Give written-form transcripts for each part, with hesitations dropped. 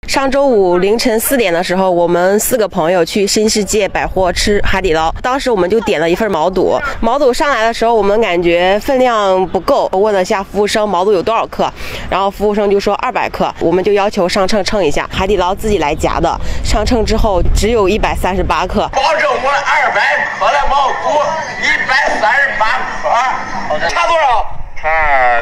上周五凌晨4点的时候，我们4个朋友去新世界百货吃海底捞，当时我们就点了一份毛肚。毛肚上来的时候，我们感觉分量不够，问了下服务生毛肚有多少克，然后服务生就说200克，我们就要求上称称一下。海底捞自己来夹的，上称之后只有138克， 保证我200克的毛肚138克，差多少？差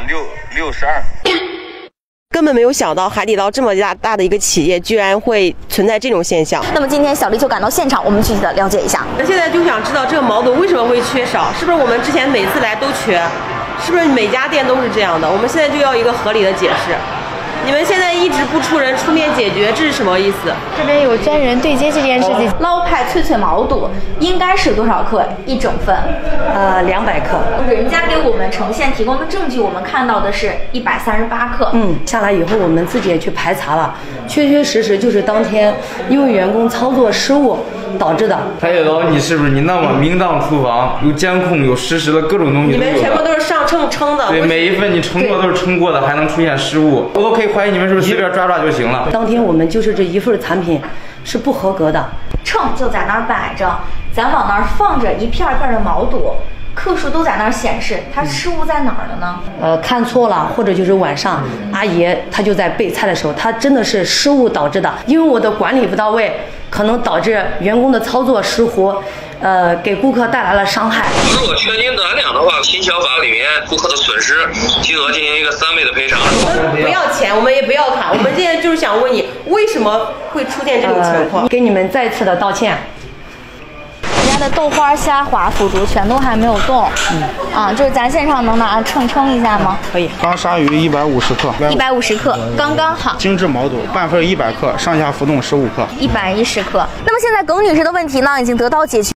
62。 根本没有想到海底捞这么大的一个企业，居然会存在这种现象。 那么今天小丽就赶到现场，我们具体的了解一下。 那现在就想知道这个毛肚为什么会缺少，是不是我们之前每次来都缺，是不是每家店都是这样的？我们现在就要一个合理的解释。你们现在一直不出人出面解决，这是什么意思？ 这边有专人对接这件事情。捞派脆脆毛肚应该是多少克一整份 ？200克。 人家给我们呈现提供的证据，我们看到的是138克。 下来以后我们自己也去排查了，确实就是当天因为员工操作失误导致的。 海底捞，你是不是你那么明档厨房，有监控，有实时的各种东西？ 你们全部都是上称称的。 对，每一份你称过都是称过的，还能出现失误，我都可以怀疑你们是不是随便抓就行了。 当天我们就是这一份产品是不合格的， 秤就在那儿摆着，咱往那儿放着一片片的毛肚，克数都在那儿显示，它失误在哪儿了呢？ 看错了，或者就是晚上阿姨她就在备菜的时候，她真的是失误导致的，因为我的管理不到位，可能导致员工的操作失误，给顾客带来了伤害。 如果全斤单量的话，新消法里面顾客的损失金额进行一个3倍的赔偿。 我们不要钱，我们也不要卡，我们现在就是想问你，为什么会出现这种情况？ 给你们再次的道歉。 人家的豆花、虾滑、腐竹全都还没有动，就是咱现场能拿称一下吗？ 可以。 刚鲨鱼150克 ，150克，刚刚好。 精致毛肚半份100克，上下浮动15克， 110克。那么现在耿女士的问题呢，已经得到解决。